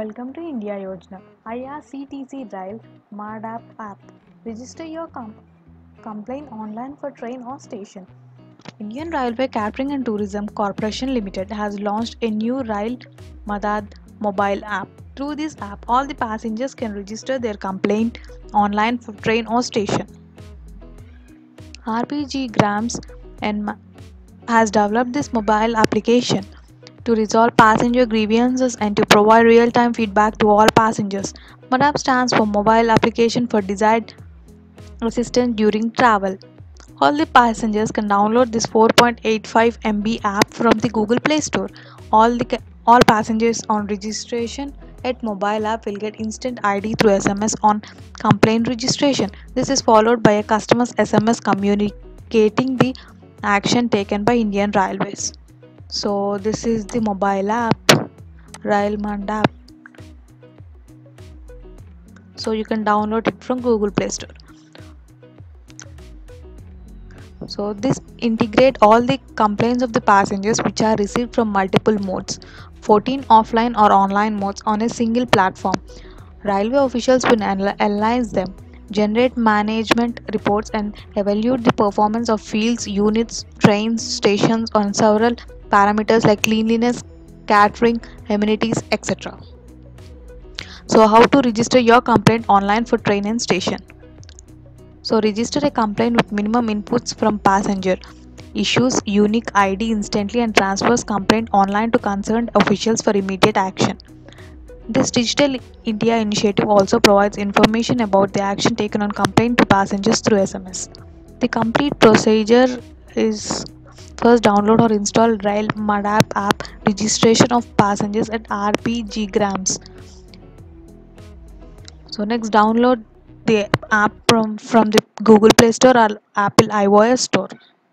Welcome to India Yojana. IRCTC Rail MADAP app. Register your complaint online for train or station. Indian Railway Catering and Tourism Corporation Limited has launched a new Rail Madad mobile app. Through this app, all the passengers can register their complaint online for train or station. RPG Grams and has developed this mobile application to resolve passenger grievances and to provide real-time feedback to all passengers. MADAP stands for Mobile Application for Desired Assistance During Travel. All the passengers can download this 4.85 MB app from the Google Play Store. All passengers on registration at mobile app will get instant ID through SMS on complaint registration. This is followed by a customer's SMS communicating the action taken by Indian Railways. So this is the mobile app, Rail Mandap. So you can download it from Google Play Store. So this integrate all the complaints of the passengers which are received from multiple modes, 14 offline or online modes on a single platform. Railway officials will analyze them, generate management reports and evaluate the performance of fields, units, trains, stations on several parameters like cleanliness, catering, amenities, etc. So how to register your complaint online for train and station? So register a complaint with minimum inputs from passenger, issues unique ID instantly and transfers complaint online to concerned officials for immediate action. This Digital India initiative also provides information about the action taken on complaint to passengers through SMS. The complete procedure is first download or install Rail Madap app, registration of passengers at RPG Grams. So next download the app from the Google Play Store or Apple iOS Store.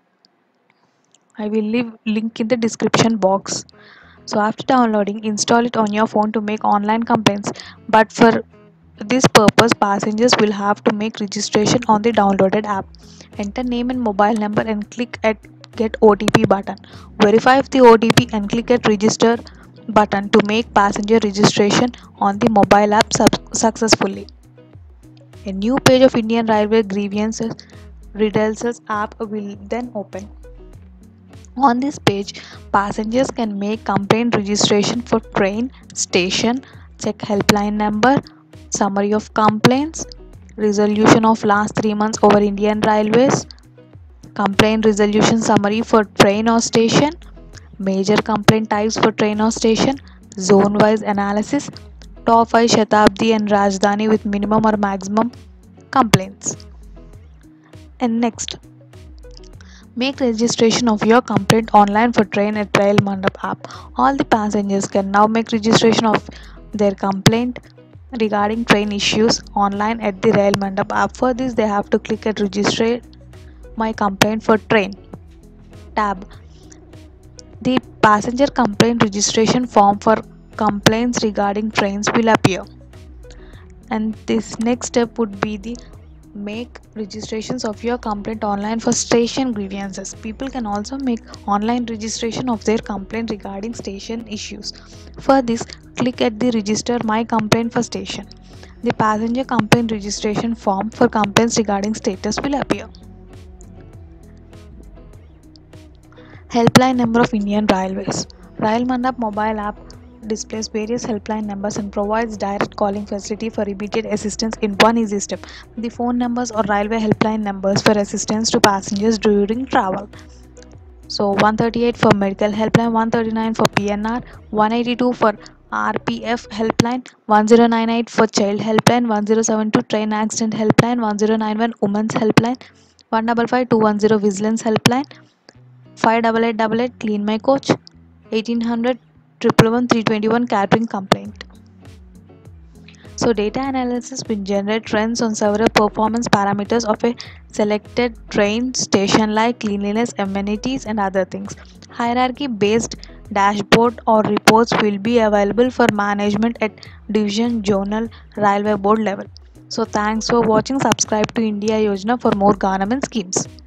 I will leave link in the description box. So after downloading, install it on your phone to make online complaints. But for this purpose, passengers will have to make registration on the downloaded app. Enter name and mobile number and click at Get OTP button. Verify the OTP and click at Register button to make passenger registration on the mobile app successfully. A new page of Indian Railway Grievances Redressals app will then open. On this page, passengers can make complaint registration for train, station, check helpline number, summary of complaints, resolution of last 3 months over Indian Railways, complaint resolution summary for train or station, major complaint types for train or station, zone-wise analysis, top 5 Shatabdi and Rajdhani with minimum or maximum complaints. And next, make registration of your complaint online for train at Rail Mandap app. All the passengers can now make registration of their complaint regarding train issues online at the Rail Mandap app. For this, they have to click at Register My Complaint for Train tab. The passenger complaint registration form for complaints regarding trains will appear. And this next step would be the make registrations of your complaint online for station grievances. People can also make online registration of their complaint regarding station issues. For this, click at the Register My Complaint for Station. The passenger complaint registration form for complaints regarding status will appear. Helpline number of Indian Railways. Rail Mandap mobile app displays various helpline numbers and provides direct calling facility for immediate assistance in one easy step. The phone numbers or railway helpline numbers for assistance to passengers during travel. So 138 for medical helpline, 139 for PNR, 182 for RPF helpline, 1098 for child helpline, 1072 train accident helpline, 1091 women's helpline, 155 210 vigilance helpline, 58888 clean my coach, 1800 111 321 catering complaint. So data analysis will generate trends on several performance parameters of a selected train station like cleanliness, amenities and other things. Hierarchy based dashboard or reports will be available for management at division, zonal, railway board level. So thanks for watching. Subscribe to India Yojana for more government schemes.